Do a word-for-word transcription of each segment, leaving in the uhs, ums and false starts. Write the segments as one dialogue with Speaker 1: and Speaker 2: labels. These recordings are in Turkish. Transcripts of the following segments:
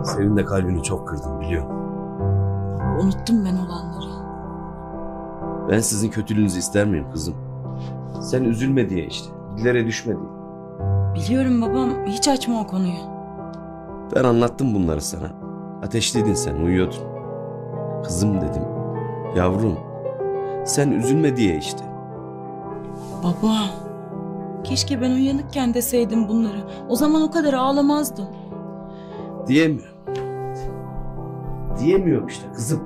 Speaker 1: Senin de kalbini çok kırdım biliyorum.
Speaker 2: Unuttum ben olanları.
Speaker 1: Ben sizin kötülüğünüzü ister miyim kızım? Sen üzülme diye işte. Dillere düşme diye.
Speaker 2: Biliyorum babam, hiç açma o konuyu.
Speaker 1: Ben anlattım bunları sana. Ateşliydin sen, uyuyordun. Kızım dedim. Yavrum. Sen üzülme diye işte.
Speaker 2: Baba. Keşke ben uyanıkken deseydim bunları. O zaman o kadar ağlamazdım.
Speaker 1: Diyemiyorum. Diyemiyorum işte kızım.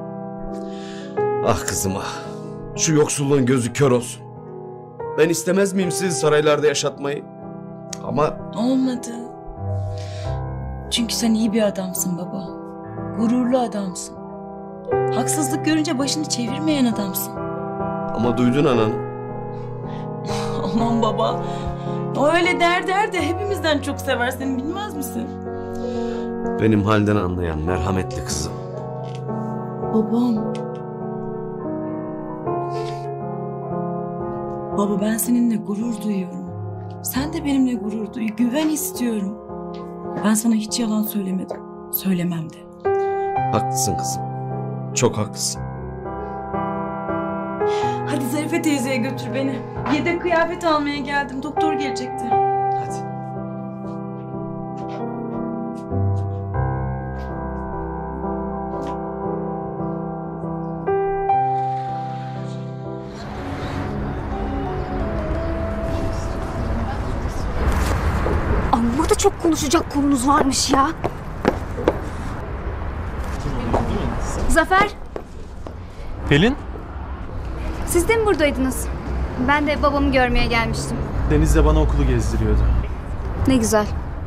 Speaker 1: Ah kızım ah. Şu yoksulluğun gözü kör olsun. Ben istemez miyim sizi saraylarda yaşatmayı? Ama...
Speaker 2: Olmadı. Çünkü sen iyi bir adamsın baba. Gururlu adamsın. Haksızlık görünce başını çevirmeyen adamsın.
Speaker 1: Ama duydun ananı.
Speaker 2: Aman baba. O öyle der der de hepimizden çok sever seni, bilmez misin?
Speaker 1: Benim halden anlayan merhametli kızım.
Speaker 2: Babam. Baba ben seninle gurur duyuyorum. Sen de benimle gurur duy. Güven istiyorum. Ben sana hiç yalan söylemedim. Söylemem de.
Speaker 1: Haklısın kızım. Çok haklısın.
Speaker 2: Hadi Zarife teyzeye götür beni. Yedek kıyafet almaya geldim. Doktor gelecekti.
Speaker 1: Hadi.
Speaker 3: Amma da çok konuşacak konumuz varmış ya. Zafer,
Speaker 4: Pelin,
Speaker 3: siz de mi buradaydınız? Ben de babamı görmeye gelmiştim.
Speaker 4: Deniz de bana okulu gezdiriyordu.
Speaker 3: Ne güzel.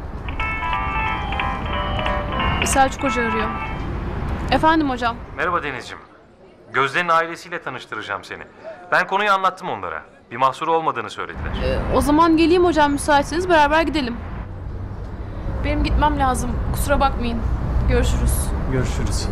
Speaker 5: Selçuk Hoca arıyor. Efendim hocam.
Speaker 6: Merhaba Denizciğim. Gözde'nin ailesiyle tanıştıracağım seni. Ben konuyu anlattım onlara. Bir mahsuru olmadığını söylediler.
Speaker 5: Ee, o zaman geleyim hocam, müsaitseniz beraber gidelim. Benim gitmem lazım. Kusura bakmayın. Görüşürüz.
Speaker 4: Görüşürüz.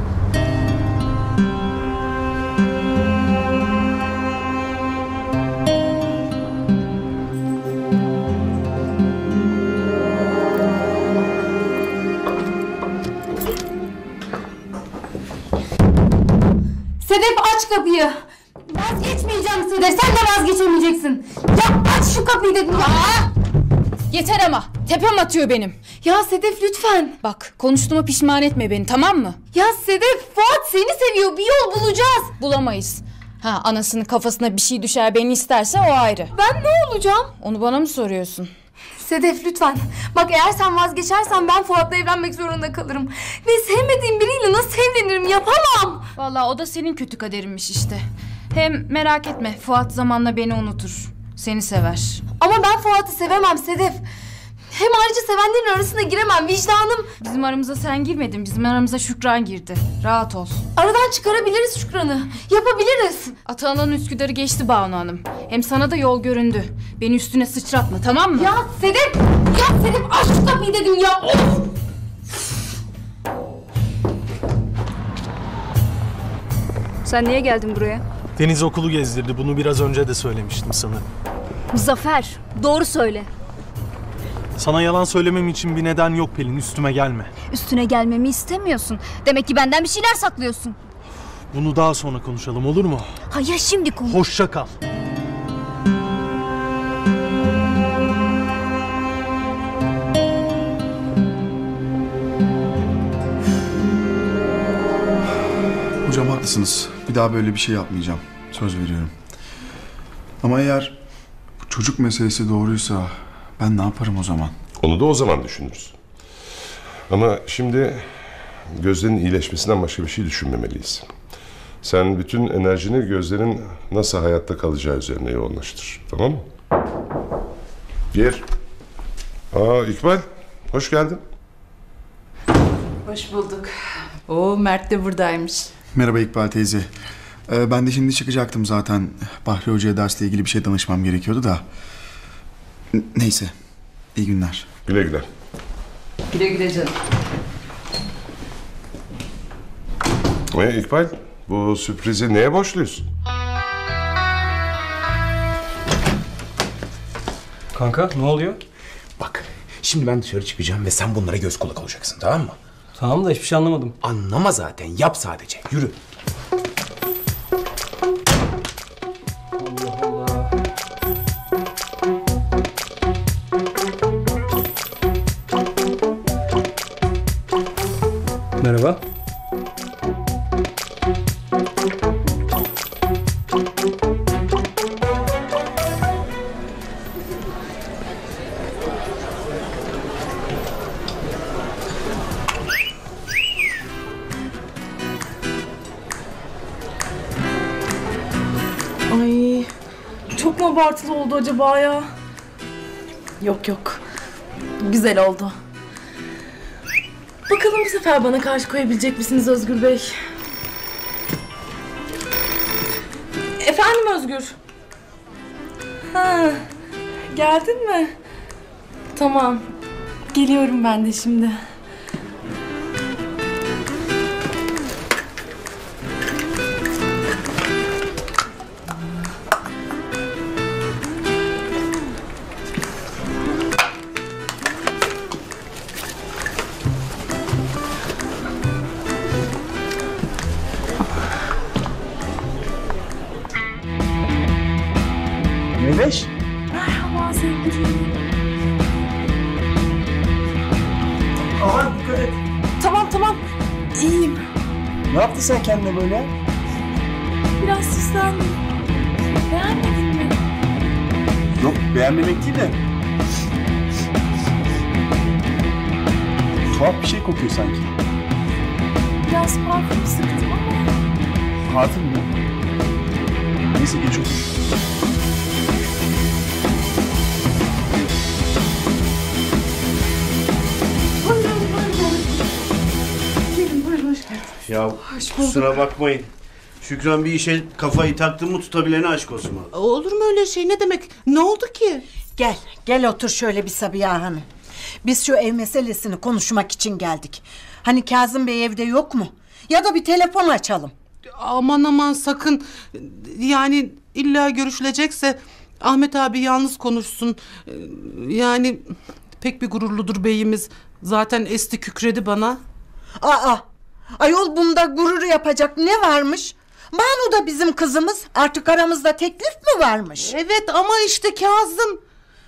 Speaker 3: Sedef aç kapıyı. Vazgeçmeyeceğim Sedef. Sen de vazgeçemeyeceksin. Ya aç şu kapıyı dedim ya.
Speaker 7: Yeter ama. Tepem atıyor benim.
Speaker 3: Ya Sedef lütfen.
Speaker 7: Bak konuştuğuma pişman etme beni, tamam mı?
Speaker 3: Ya Sedef, Fuat seni seviyor. Bir yol bulacağız.
Speaker 7: Bulamayız. Ha, anasının kafasına bir şey düşer beni isterse o ayrı.
Speaker 3: Ben ne olacağım?
Speaker 7: Onu bana mı soruyorsun?
Speaker 3: Sedef lütfen. Bak eğer sen vazgeçersen ben Fuat'la evlenmek zorunda kalırım. Ve sevmediğim biriyle nasıl evlenirim, yapamam.
Speaker 7: Vallahi o da senin kötü kaderinmiş işte. Hem merak etme, Fuat zamanla beni unutur. Seni sever.
Speaker 3: Ama ben Fuat'ı sevemem Sedef. Hem ayrıca sevenlerin arasına giremem, vicdanım.
Speaker 7: Bizim aramıza sen girmedin, bizim aramıza Şükran girdi. Rahat ol.
Speaker 3: Aradan çıkarabiliriz Şükran'ı. Yapabiliriz.
Speaker 7: Atalan'ın Üsküdar'ı geçti Banu Hanım. Hem sana da yol göründü. Beni üstüne sıçratma, tamam mı?
Speaker 3: Ya Sedef! Ya Sedef aç şu kapıyı dedim ya! Of! Sen niye geldin buraya?
Speaker 4: Deniz okulu gezdirdi. Bunu biraz önce de söylemiştim sana.
Speaker 3: Zafer, doğru söyle.
Speaker 4: Sana yalan söylemem için bir neden yok Pelin. Üstüme gelme.
Speaker 3: Üstüne gelmemi istemiyorsun. Demek ki benden bir şeyler saklıyorsun.
Speaker 4: Bunu daha sonra konuşalım, olur mu?
Speaker 3: Hayır, şimdi konuş.
Speaker 4: Hoşça kal.
Speaker 8: Hocam haklısınız. Bir daha böyle bir şey yapmayacağım. Söz veriyorum. Ama eğer bu çocuk meselesi doğruysa ben ne yaparım o zaman?
Speaker 9: Onu da o zaman düşünürüz. Ama şimdi Gözde'nin iyileşmesinden başka bir şey düşünmemeliyiz. Sen bütün enerjini Gözde'nin nasıl hayatta kalacağı üzerine yoğunlaştır. Tamam mı? Gir. Aa İkbal, hoş geldin.
Speaker 10: Hoş bulduk. Oo, Mert de buradaymış.
Speaker 8: Merhaba İkbal teyze. Ee, ben de şimdi çıkacaktım zaten. Bahri Hoca'ya dersle ilgili bir şey danışmam gerekiyordu da. N- neyse. İyi günler.
Speaker 9: Güle güle.
Speaker 10: Güle güle canım.
Speaker 9: E, İkbal, bu sürprizi neye borçluyuz?
Speaker 11: Kanka ne oluyor?
Speaker 12: Bak şimdi ben dışarı çıkacağım ve sen bunlara göz kulak olacaksın, tamam mı?
Speaker 11: Tamam da hiçbir şey anlamadım.
Speaker 12: Anlama zaten. Yap sadece. Yürü.
Speaker 11: Merhaba.
Speaker 2: Ay, çok mu abartılı oldu acaba ya? Yok yok. Güzel oldu. Bakalım bu sefer bana karşı koyabilecek misiniz Özgür Bey? Efendim Özgür? Ha, geldin mi? Tamam. Geliyorum ben de şimdi.
Speaker 12: Meveş.
Speaker 2: Merhaba sevgilim.
Speaker 12: Aha dikkat et.
Speaker 2: Tamam tamam. İyiyim.
Speaker 12: Ne yaptın sen kendine böyle?
Speaker 2: Biraz süslendim. Beğenmedin mi?
Speaker 12: Yok beğenmemek değil de. Tuhaf bir şey kokuyor sanki.
Speaker 2: Biraz parfüm sıktım ama.
Speaker 12: Parfüm mü? Neyse geç otur.
Speaker 13: Ya kusura bakmayın. Şükran bir işe kafayı taktı mı tutabilene aşk olsun.
Speaker 14: Olur mu öyle şey? Ne demek? Ne oldu ki?
Speaker 15: Gel, gel otur şöyle bir Sabiha Hanım. Biz şu ev meselesini konuşmak için geldik. Hani Kazım Bey evde yok mu? Ya da bir telefon açalım.
Speaker 14: Aman aman sakın. Yani illa görüşülecekse Ahmet abi yalnız konuşsun. Yani pek bir gururludur beyimiz. Zaten esti kükredi bana.
Speaker 15: Aa, ayol bunda gurur yapacak ne varmış? Banu da bizim kızımız. Artık aramızda teklif mi varmış?
Speaker 14: Evet ama işte Kazım.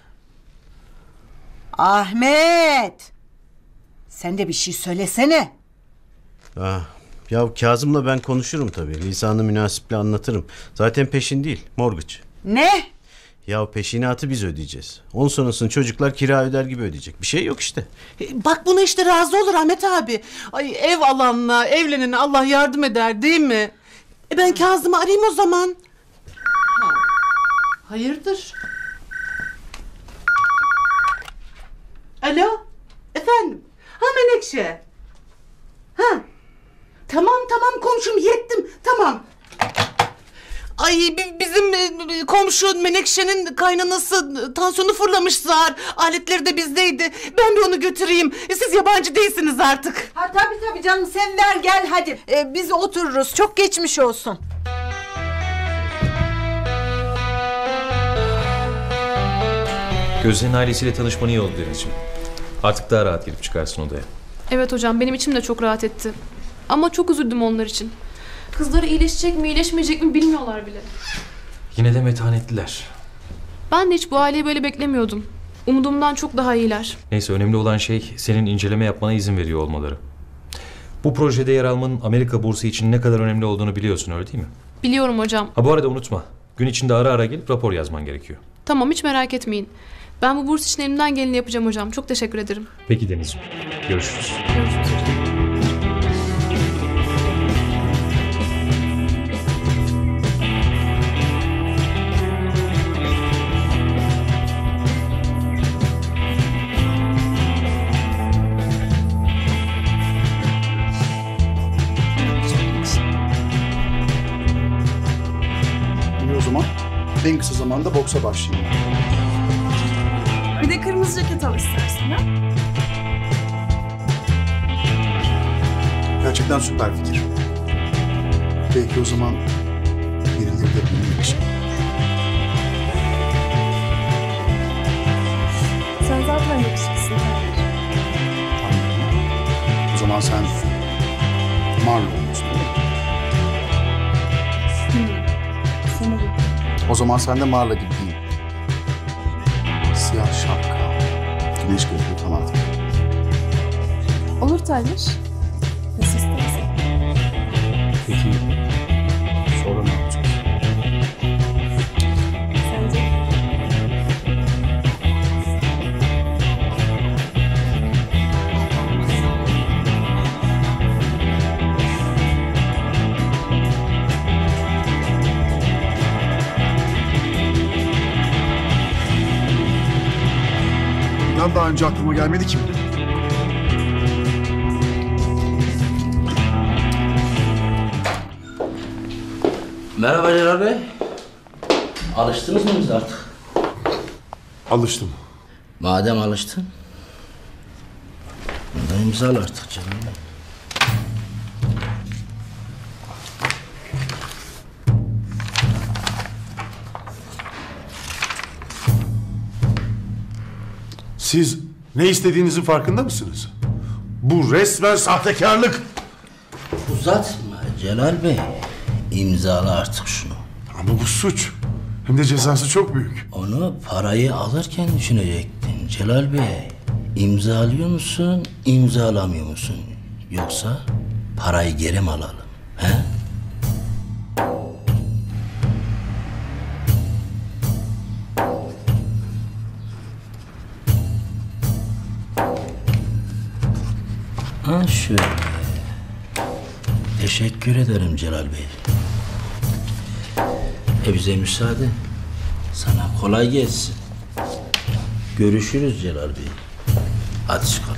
Speaker 15: Ahmet. Sen de bir şey söylesene.
Speaker 13: Ah, ya Kazım'la ben konuşurum tabii. Lisanı münasiple anlatırım. Zaten peşin değil, mortgage.
Speaker 15: Ne?
Speaker 13: Ya peşinatı biz ödeyeceğiz. On sonrasını çocuklar kira öder gibi ödeyecek. Bir şey yok işte.
Speaker 14: Bak buna işte razı olur Ahmet abi. Ay ev alanla evlenene Allah yardım eder değil mi? E ben Kazım'ı arayayım o zaman. Hayırdır? Alo? Efendim? Ha Menekşe? Ha? Tamam tamam komşum yettim tamam. Ay bizim komşu Menekşe'nin kaynanası tansiyonu fırlamış zar. Aletleri de bizdeydi. Ben bir onu götüreyim. Siz yabancı değilsiniz artık.
Speaker 15: Ha tabii tabii canım sen ver gel hadi. Ee, biz otururuz. Çok geçmiş olsun.
Speaker 6: Gözde'nin ailesiyle tanışman iyi oldu Denizciğim. Artık daha rahat girip çıkarsın odaya.
Speaker 5: Evet hocam, benim içim de çok rahat etti. Ama çok üzüldüm onlar için. Kızları iyileşecek mi iyileşmeyecek mi bilmiyorlar bile.
Speaker 6: Yine de metanetliler.
Speaker 5: Ben de hiç bu aileyi böyle beklemiyordum. Umduğumdan çok daha iyiler.
Speaker 6: Neyse, önemli olan şey senin inceleme yapmana izin veriyor olmaları. Bu projede yer almanın Amerika bursu için ne kadar önemli olduğunu biliyorsun, öyle değil mi?
Speaker 5: Biliyorum hocam.
Speaker 6: Ha bu arada unutma. Gün içinde ara ara gelip rapor yazman gerekiyor.
Speaker 5: Tamam, hiç merak etmeyin. Ben bu burs için elimden geleni yapacağım hocam. Çok teşekkür ederim.
Speaker 6: Peki Denizciğim. Görüşürüz.
Speaker 5: Görüşürüz hocam.
Speaker 8: İyi o zaman en kısa zamanda boksa başlayayım.
Speaker 2: Bir de kırmızı ceket al istersen ha?
Speaker 8: Gerçekten süper fikir. Belki o zaman birileri de bilmek için.
Speaker 2: Sen zaten yakışıklısın.
Speaker 8: O zaman zaman sen Marla olmuşsun. O zaman sen de Marla gibi giyin. Siyah şapka, güneş gözlüğü falan.
Speaker 5: Olur Taymış. Nasıl istersen.
Speaker 12: Peki sonra ne yapacağız?
Speaker 5: Sence?
Speaker 8: İnan daha önce aklıma gelmedi ki.
Speaker 16: Merhaba Celal Bey. Alıştınız mı biz artık?
Speaker 9: Alıştım.
Speaker 16: Madem alıştın, bunda imzala artık canım.
Speaker 17: Siz ne istediğinizin farkında mısınız? Bu resmen sahtekarlık.
Speaker 16: Uzatma Celal Bey. İmzala artık şunu.
Speaker 17: Ama bu suç. Hem de cezası çok büyük.
Speaker 16: Onu parayı alırken düşünecektin Celal Bey. İmzalıyor musun, imzalamıyor musun? Yoksa parayı geri mi alalım? He? Ha şöyle. Teşekkür ederim Celal Bey. E bize müsaade. Sana kolay gelsin. Görüşürüz Celal Bey. Hadi çıkalım.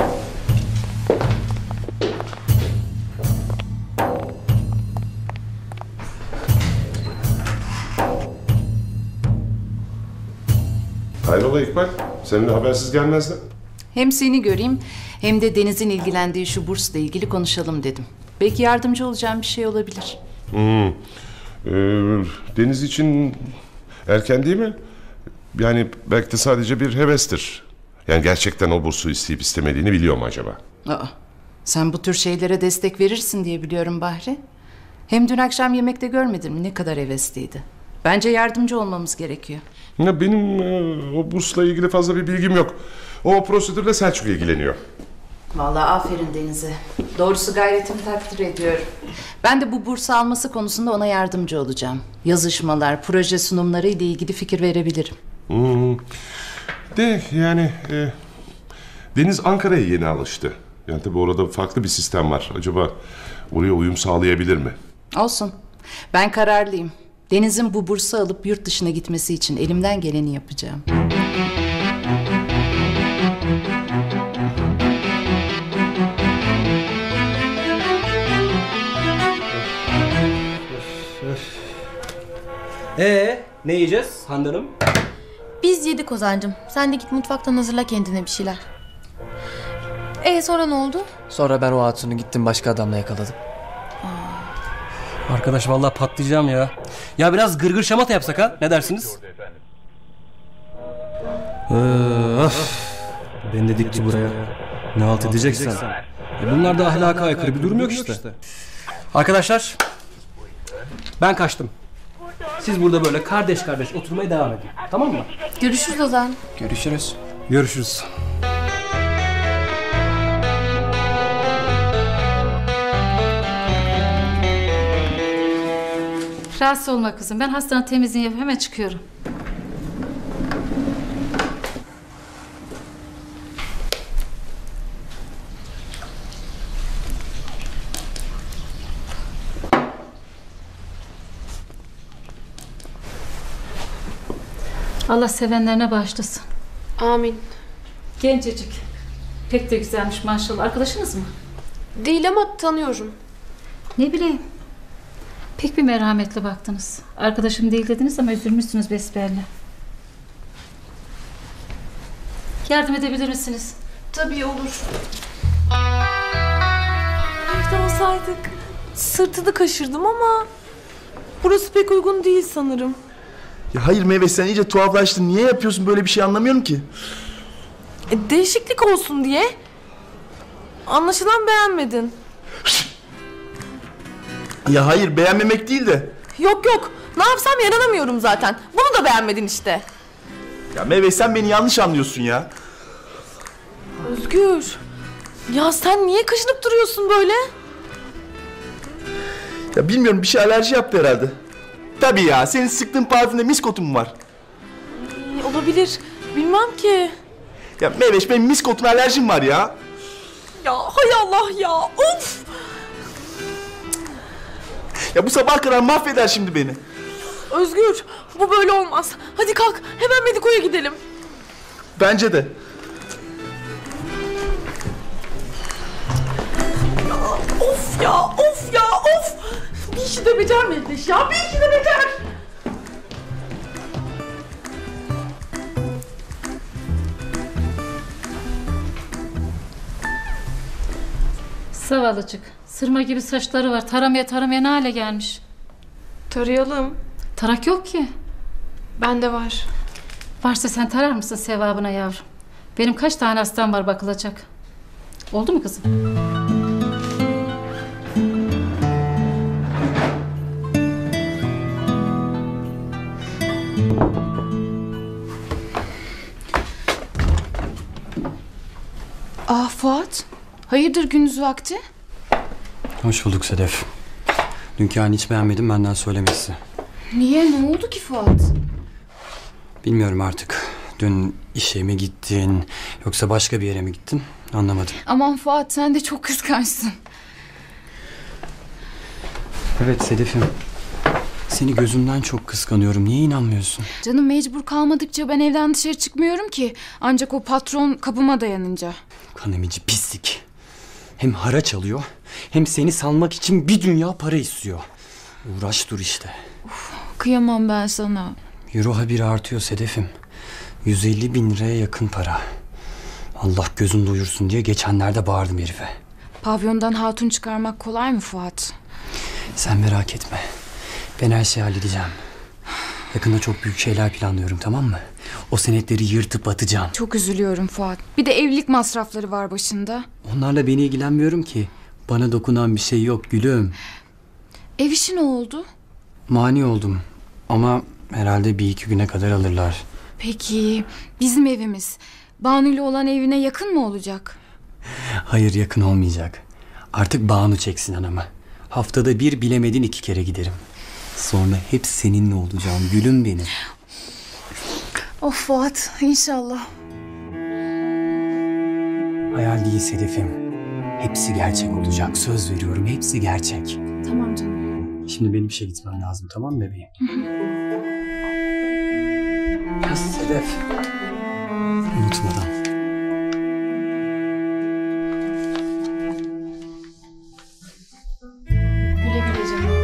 Speaker 9: Hayrola İkbal? Seninle habersiz gelmezdi.
Speaker 10: Hem seni göreyim hem de Deniz'in ilgilendiği şu bursla ilgili konuşalım dedim. Belki yardımcı olacağım bir şey olabilir.
Speaker 9: Hmm. Ee, Deniz için erken değil mi? Yani belki de sadece bir hevestir. Yani gerçekten o bursu isteyip istemediğini biliyor mu acaba?
Speaker 10: Aa, sen bu tür şeylere destek verirsin diye biliyorum Bahri. Hem dün akşam yemekte görmedin mi ne kadar hevesliydi. Bence yardımcı olmamız gerekiyor.
Speaker 9: Ya benim e, o bursla ilgili fazla bir bilgim yok. O prosedürle Selçuk ilgileniyor.
Speaker 10: Vallahi aferin Deniz'e. Doğrusu gayretini takdir ediyorum. Ben de bu bursu alması konusunda ona yardımcı olacağım. Yazışmalar, proje sunumları ile ilgili fikir verebilirim.
Speaker 9: Hmm. De yani e, Deniz Ankara'ya yeni alıştı. Yani tabii orada farklı bir sistem var. Acaba oraya uyum sağlayabilir mi?
Speaker 10: Olsun. Ben kararlıyım. Deniz'in bu bursu alıp yurt dışına gitmesi için elimden geleni yapacağım.
Speaker 11: Ee, ne yiyeceğiz Hande Hanım?
Speaker 3: Biz yedik Ozan'cığım. Sen de git mutfaktan hazırla kendine bir şeyler. Ee sonra ne oldu?
Speaker 18: Sonra ben o hatunu gittim başka adamla yakaladım.
Speaker 11: Arkadaş vallahi patlayacağım ya. Ya biraz gırgır şamata yapsak ha? Ne dersiniz? Öf. Beni de dikti buraya. Ne halt edeceksen. E bunlar da ahlaka aykırı bir durum yok işte. Arkadaşlar, ben kaçtım. Siz burada böyle kardeş kardeş oturmaya devam edin. Tamam mı?
Speaker 3: Görüşürüz Ozan.
Speaker 18: Görüşürüz.
Speaker 11: Görüşürüz.
Speaker 19: Rahatsız olma kızım. Ben hastanın temizliğini yapıp hemen çıkıyorum. Allah sevenlerine bağışlasın.
Speaker 5: Amin.
Speaker 19: Gencecik. Pek de güzelmiş maşallah. Arkadaşınız mı?
Speaker 5: Değil ama tanıyorum.
Speaker 19: Ne bileyim. Pek bir merhametli baktınız. Arkadaşım değil dediniz ama üzülmüşsünüz besbelli. Yardım edebilir misiniz?
Speaker 5: Tabii olur. Evde olsaydık. Sırtını kaşırdım ama burası pek uygun değil sanırım.
Speaker 20: Ya hayır Meyve, sen iyice tuhaflaştın. Niye yapıyorsun böyle bir şey, anlamıyorum ki.
Speaker 5: E, değişiklik olsun diye. Anlaşılan beğenmedin.
Speaker 20: Ya hayır, beğenmemek değil de.
Speaker 5: Yok yok. Ne yapsam yaranamıyorum zaten. Bunu da beğenmedin işte.
Speaker 20: Ya Meyveş, sen beni yanlış anlıyorsun ya.
Speaker 5: Özgür. Ya sen niye kaşınıp duruyorsun böyle?
Speaker 20: Ya bilmiyorum, bir şey alerji yaptı herhalde. Tabii ya, senin sıktığın parfümde miskotum var.
Speaker 5: Ee, olabilir. Bilmem ki.
Speaker 20: Ya Meyveş, benim miskotuma alerjim var ya.
Speaker 5: Ya hay Allah ya. Of.
Speaker 20: Ya bu sabah kadar mahveder şimdi beni.
Speaker 5: Özgür, bu böyle olmaz. Hadi kalk, hemen Mediko'ya gidelim.
Speaker 20: Bence de.
Speaker 5: Ya of ya, of ya, of. Bir işi de becer Mehveş ya, bir işi de becer.
Speaker 19: Zavallıcık. Sırma gibi saçları var. Taramaya taramaya ne hale gelmiş.
Speaker 5: Tarayalım.
Speaker 19: Tarak yok ki.
Speaker 5: Bende var.
Speaker 19: Varsa sen tarar mısın sevabına yavrum? Benim kaç tane hastam var bakılacak. Oldu mu kızım?
Speaker 7: Aa Fuat. Hayırdır gündüz vakti?
Speaker 11: Hoş bulduk Sedef. Dünkü halini hiç beğenmedim, benden söylemesi.
Speaker 7: Niye? Ne oldu ki Fuat?
Speaker 11: Bilmiyorum artık. Dün işe mi gittin yoksa başka bir yere mi gittin anlamadım.
Speaker 7: Aman Fuat, sen de çok kıskançsın.
Speaker 11: Evet Sedef'im. Seni gözümden çok kıskanıyorum. Niye inanmıyorsun?
Speaker 7: Canım mecbur kalmadıkça ben evden dışarı çıkmıyorum ki. Ancak o patron kapıma dayanınca.
Speaker 11: Kanemici pislik. Hem haraç alıyor hem seni salmak için bir dünya para istiyor. Uğraş dur işte.
Speaker 7: Uf, kıyamam ben sana.
Speaker 11: Euro habire artıyor Sedef'im. yüz elli bin liraya yakın para. Allah gözün doyursun diye geçenlerde bağırdım herife.
Speaker 7: Pavyondan hatun çıkarmak kolay mı Fuat?
Speaker 11: Sen merak etme. Ben her şeyi halledeceğim. Yakında çok büyük şeyler planlıyorum, tamam mı? O senetleri yırtıp atacağım.
Speaker 7: Çok üzülüyorum Fuat. Bir de evlilik masrafları var başında.
Speaker 11: Onlarla beni ilgilenmiyorum ki. Bana dokunan bir şey yok gülüm.
Speaker 7: Ev işi ne oldu?
Speaker 11: Mani oldum. Ama herhalde bir iki güne kadar alırlar.
Speaker 7: Peki bizim evimiz Banu'yla olan evine yakın mı olacak?
Speaker 11: Hayır, yakın olmayacak. Artık Banu çeksin anamı. Haftada bir, bilemedin iki kere giderim. Sonra hep seninle olacağım gülüm benim.
Speaker 7: Of Fuat, inşallah.
Speaker 11: Hayal değil Sedef'im. Hepsi gerçek olacak. Söz veriyorum, hepsi gerçek.
Speaker 7: Tamam canım.
Speaker 11: Şimdi benim işe gitmem lazım, tamam mı bebeğim? Kız Sedef. Unutmadan.
Speaker 7: Güle güle canım.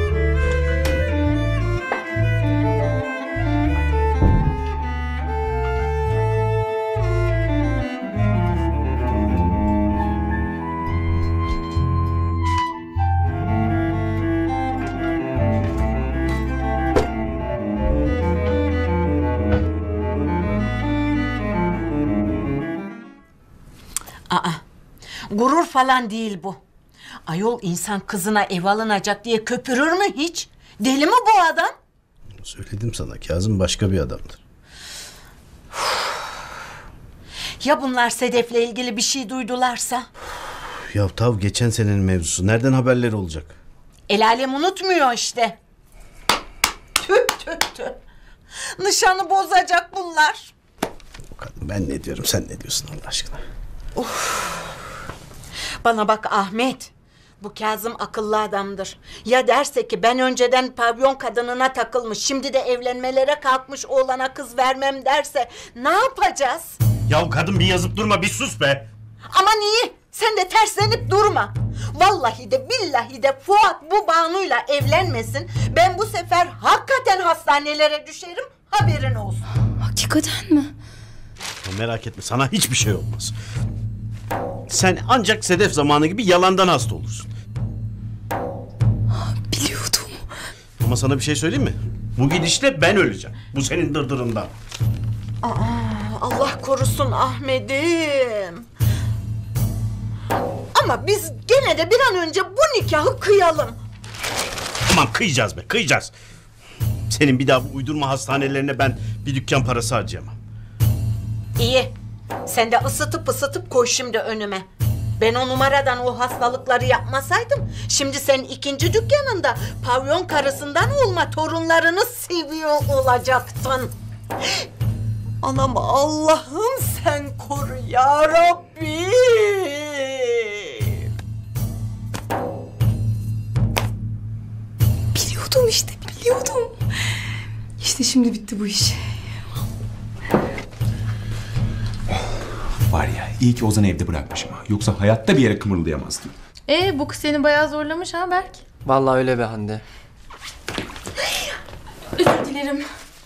Speaker 15: Aa, gurur falan değil bu. Ayol, insan kızına ev alınacak diye köpürür mü hiç? Deli mi bu adam?
Speaker 13: Söyledim sana, Kazım başka bir adamdır.
Speaker 15: Ya bunlar Sedef'le ilgili bir şey duydularsa?
Speaker 13: Ya tav geçen senenin mevzusu. Nereden haberleri olacak?
Speaker 15: El alem unutmuyor işte. Tüh tüh tüh. Nişanı bozacak bunlar.
Speaker 13: Kadın, ben ne diyorum, sen ne diyorsun Allah aşkına?
Speaker 15: Uf. Bana bak Ahmet. Bu Kazım akıllı adamdır. Ya derse ki ben önceden pavyon kadınına takılmış, şimdi de evlenmelere kalkmış oğlana kız vermem derse ne yapacağız?
Speaker 13: Ya kadın bir yazıp durma, bir sus be.
Speaker 15: Aman iyi, sen de terslenip durma. Vallahi de billahi de Fuat bu Banu'yla evlenmesin. Ben bu sefer hakikaten hastanelere düşerim, haberin olsun.
Speaker 7: Hakikaten mi?
Speaker 13: Ya merak etme, sana hiçbir şey olmaz. Sen ancak Sedef zamanı gibi yalandan hasta olursun.
Speaker 7: Biliyordum.
Speaker 13: Ama sana bir şey söyleyeyim mi? Bu gidişle ben öleceğim. Bu senin dırdırından.
Speaker 15: Aa, Allah korusun Ahmet'im. Ama biz gene de bir an önce bu nikahı kıyalım.
Speaker 13: Tamam kıyacağız be kıyacağız. Senin bir daha bu uydurma hastanelerine ben bir dükkan parası harcayamam.
Speaker 15: İyi. Sen de ısıtıp ısıtıp koy şimdi önüme. Ben o numaradan o hastalıkları yapmasaydım şimdi sen ikinci dükkanında pavyon karısından olma torunlarını seviyor olacaktın. Anam Allah'ım sen koru ya Rabbi.
Speaker 2: Biliyordum işte biliyordum. İşte şimdi bitti bu iş.
Speaker 12: Var ya iyi ki Ozan'ı evde bırakmışım ha. Yoksa hayatta bir yere kımırlayamazdım.
Speaker 5: Ee bu kız seni bayağı zorlamış ha Berk.
Speaker 18: Vallahi öyle be Hande.
Speaker 5: Özür dilerim.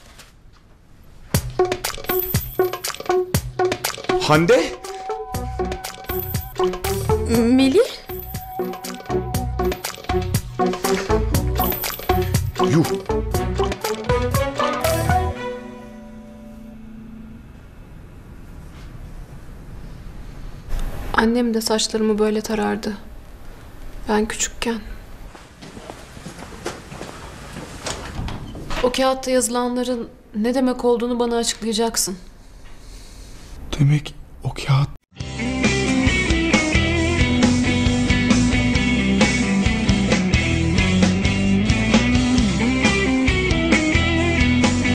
Speaker 12: Hande?
Speaker 5: Melih?
Speaker 12: Yuh.
Speaker 5: Annem de saçlarımı böyle tarardı. Ben küçükken. O kağıtta yazılanların ne demek olduğunu bana açıklayacaksın.
Speaker 12: Demek o kağıt